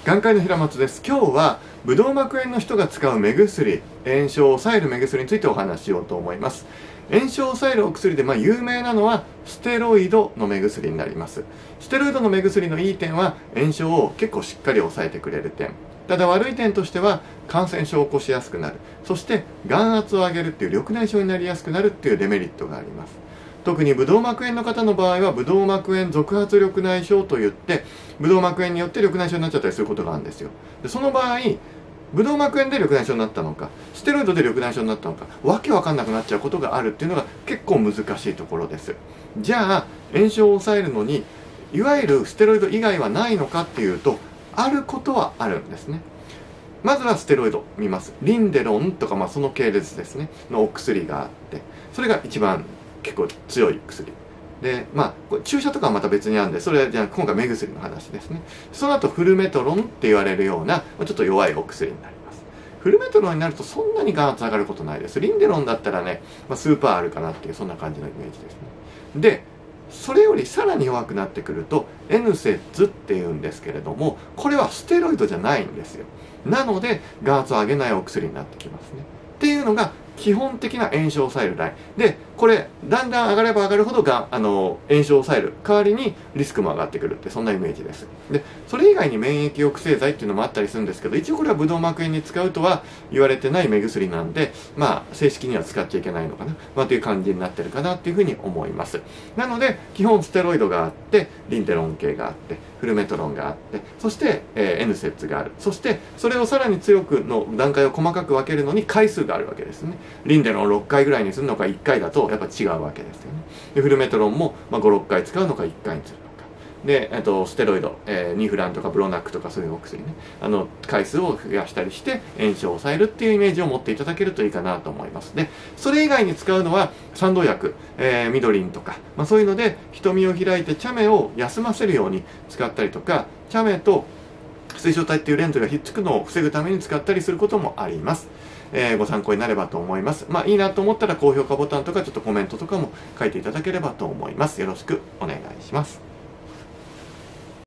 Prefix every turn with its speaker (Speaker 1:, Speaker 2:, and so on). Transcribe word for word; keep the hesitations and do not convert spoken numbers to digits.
Speaker 1: 眼科医の平松です。今日はブドウ膜炎の人が使う目薬、炎症を抑える目薬についてお話ししようと思います。炎症を抑えるお薬で、まあ、有名なのはステロイドの目薬になります。ステロイドの目薬のいい点は炎症を結構しっかり抑えてくれる点。ただ悪い点としては感染症を起こしやすくなる。そして眼圧を上げるっていう緑内障になりやすくなるっていうデメリットがあります。特にブドウ膜炎の方の場合はブドウ膜炎続発緑内障といってブドウ膜炎によって緑内障になっちゃったりすることがあるんですよ。でその場合ブドウ膜炎で緑内障になったのかステロイドで緑内障になったのかわけわかんなくなっちゃうことがあるっていうのが結構難しいところです。じゃあ炎症を抑えるのにいわゆるステロイド以外はないのかっていうとあることはあるんですね。まずはステロイド見ます。リンデロンとか、まあ、その系列ですねのお薬があってそれが一番結構強い薬で、まあ注射とかはまた別にあるんでそれはじゃあ今回目薬の話ですね。その後フルメトロンって言われるようなちょっと弱いお薬になります。フルメトロンになるとそんなに眼圧上がることないです。リンデロンだったらね、まあ、数パーあるかなっていうそんな感じのイメージですね。でそれよりさらに弱くなってくると エヌセッツ っていうんですけれどもこれはステロイドじゃないんですよ。なので眼圧を上げないお薬になってきますね。っていうのが基本的な炎症を抑えるラインで、これだんだん上がれば上がるほどがあの炎症を抑える代わりにリスクも上がってくるってそんなイメージです。でそれ以外に免疫抑制剤っていうのもあったりするんですけど一応これはブドウ膜炎に使うとは言われてない目薬なんでまあ正式には使っちゃいけないのかな、まあ、という感じになってるかなっていうふうに思います。なので基本ステロイドがあってリンデロン系があってフルメトロンがあってそして、えー、エヌセッツ がある。そしてそれをさらに強くの段階を細かく分けるのに回数があるわけですね。リンデロンろっかいぐらいにするのかいっかいだとやっぱ違うわけですよね。でフルメトロンも、まあ、ごろっかい使うのかいっかいにするのかで、えっと、ステロイド、えー、ニフランとかブロナックとかそういうお薬ねあの回数を増やしたりして炎症を抑えるっていうイメージを持っていただけるといいかなと思います。でそれ以外に使うのは賛同薬、えー、ミドリンとか、まあ、そういうので瞳を開いて茶目を休ませるように使ったりとか茶目と水晶体っていうレンズがひっつくのを防ぐために使ったりすることもあります。えー、ご参考になればと思います。まあいいなと思ったら高評価ボタンとかちょっとコメントとかも書いていただければと思います。よろしくお願いします。